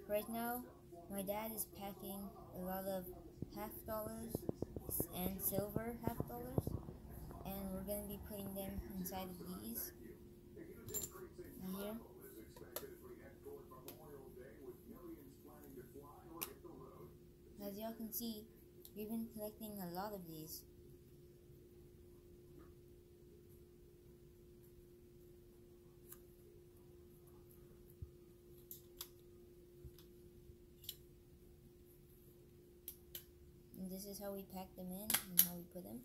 Right now, my dad is packing a lot of half dollars and silver half dollars, and we're gonna be putting them inside of these right here. As y'all can see, we've been collecting a lot of these. And this is how we pack them in and how we put them.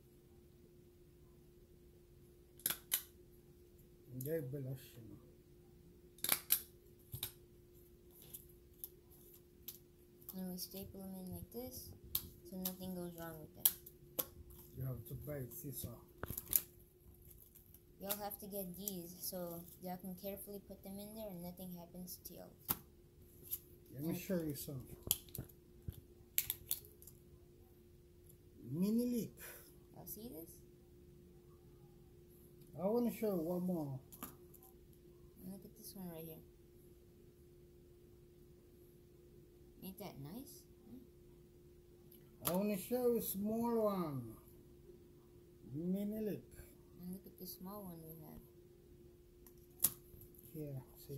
And we staple them in like this, so nothing goes wrong with them. You have to buy it, scissor. Y'all have to get these so y'all can carefully put them in there and nothing happens to y'all. Let me show you some. Mini leak. Y'all see this? I want to show you one more. And look at this one right here. Ain't that nice? I want to show you a small one. Mini leak. And look at the small one we have. Here, see?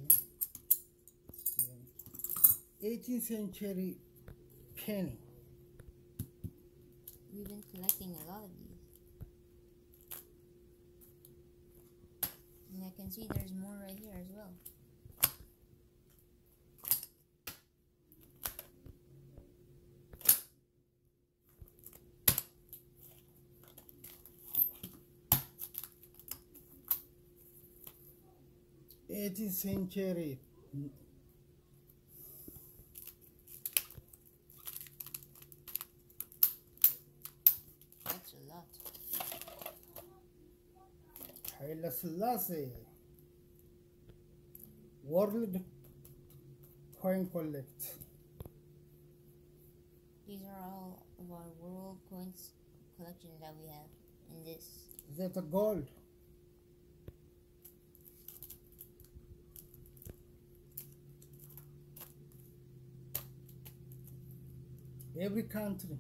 Here. 18th century penny. We've been collecting a lot of these. And I can see there's more right here as well. '18th century. That's a lot. Haile Selassie. World Coin Collect. These are all of our world coins collection that we have in this. Is that a gold? Every country.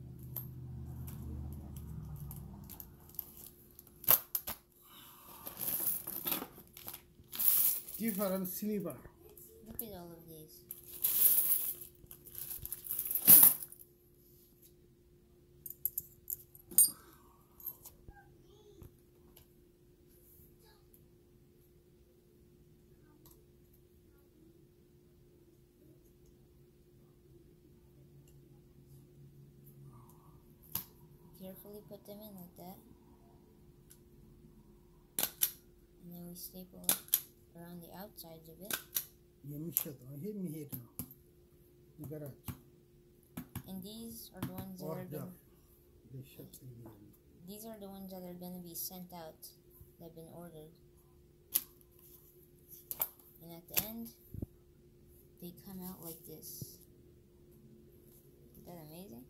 Different silver. Look at all of these. Carefully put them in like that. And then we staple around the outsides of it. Hit me here now. The garage. And these are the ones that are Order. these are the ones that are gonna be sent out that have been ordered. And at the end, they come out like this. Isn't that amazing?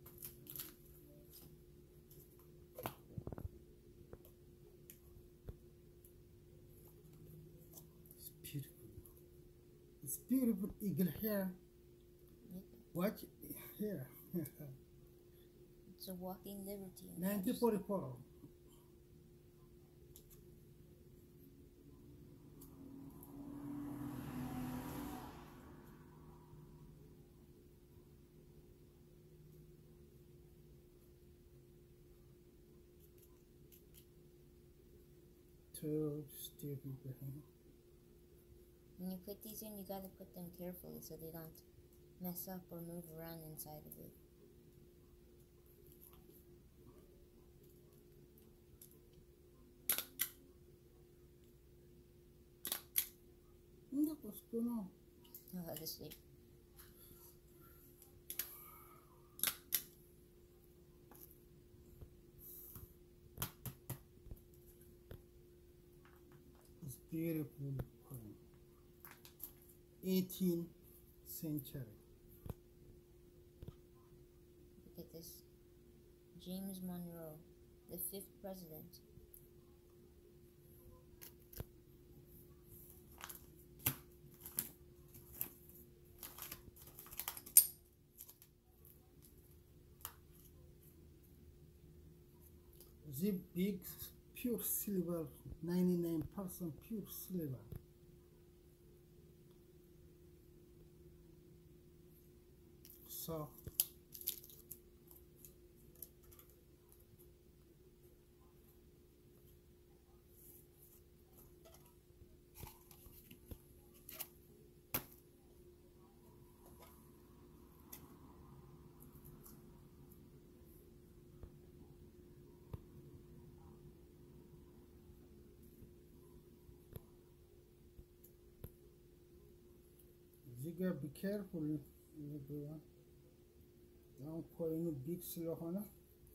It's beautiful. It's beautiful eagle hair. Yep. Watch here. It's a walking liberty. 1944. Too stupid. When you put these in, you gotta put them carefully so they don't mess up or move around inside of it. No, what's going on? I'll have to sleep. It's beautiful coin. 18th century. Look at this. James Monroe, the 5th president. the big pure silver, 99% pure silver. So Ziga, be careful, everyone. Don't call any big silver.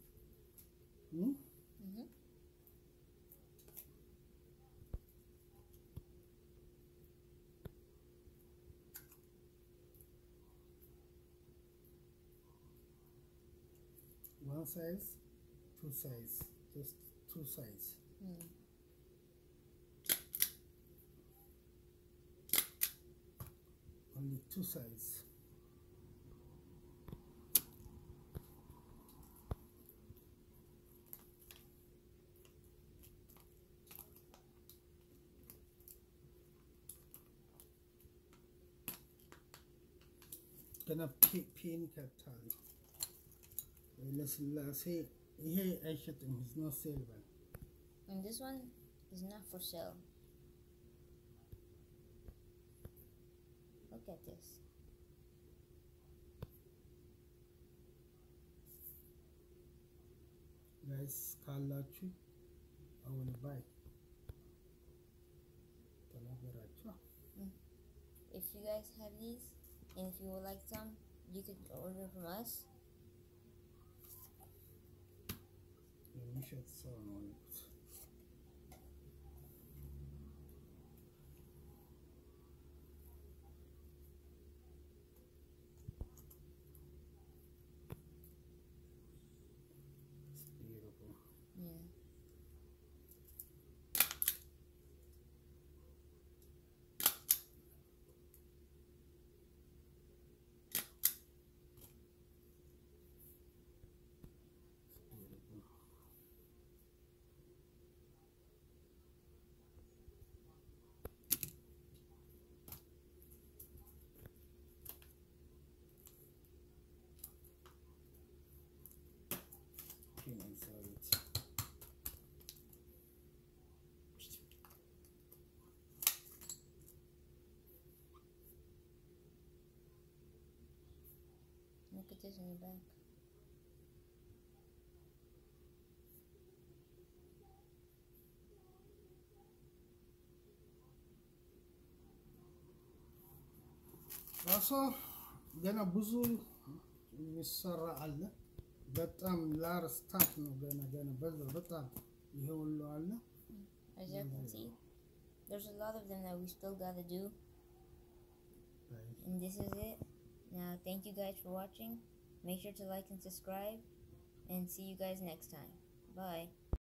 One size, two size, just two size. Only two size. Gonna pin Katali. Let's say here I shot him, it's not silver. And this one is not for sale. Look at this. Guys, Kalachu, I will buy. If you guys have these, and if you would like some, you could order from us. It's beautiful. Yeah. Look at this in the back. Also, ገና ብዙ የሚሰራ አለ። በጣም ላር ስታፍ ነው ገና በዛ በጣም ይሄ ሁሉ አለ። As you can see, there's a lot of them that we still gotta do. And this is it. Now, thank you guys for watching. Make sure to like and subscribe. And see you guys next time. Bye.